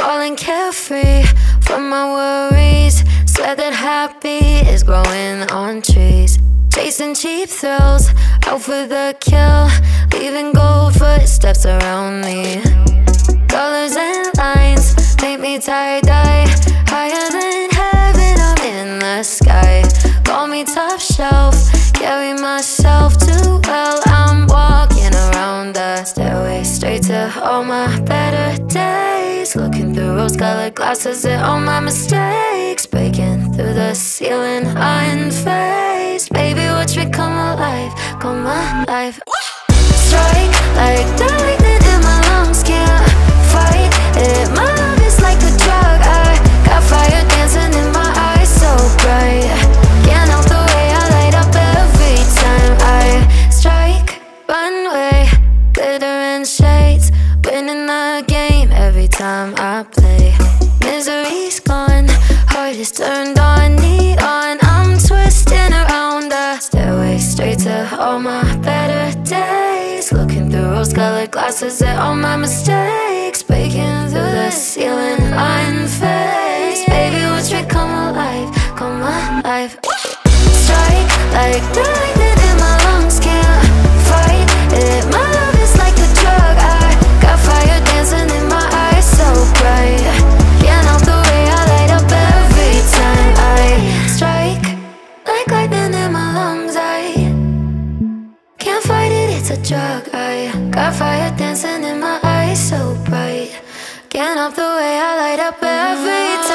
falling carefree from my worries. Swear that happy is growing on trees. Chasing cheap thrills, out for the kill, leaving gold footsteps around me. Colors and lines make me tie-dye, higher than heaven, I'm in the sky. Call me top shelf, carry myself too well. I'm walking around the stairway, straight to all my better days. Looking through rose-colored glasses at all my mistakes, breaking through the ceiling unfazed. Baby, watch me come alive, come alive. Strike like the lightning in my lungs, can't fight it. My love is like a drug, I got fire dancing in my eyes, so bright. Can't help the way I light up every time I strike. Runway, glitter and shades, winning the game every time I play. Misery's gone, heart is turned on, neon. I'm twisting around the stairway, straight to all my better days. Looking through rose-colored glasses at all my mistakes, breaking through the ceiling unfazed. Baby, watch me come alive, come alive. Strike like the lightning in my lungs, can't fight it. My love is like a drug, I got fire dancing in my eyes, so bright. Can't help the way I light up every time I strike. Like lightning in my lungs, I can't fight it, it's a drug. I got fire dancing in my eyes, so bright. Can't help the way I light up every time.